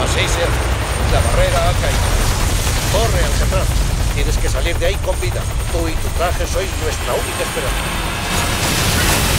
Sí, Sir. La barrera ha caído. Corre, Alcatraz. Tienes que salir de ahí con vida. Tú y tu traje sois nuestra única esperanza.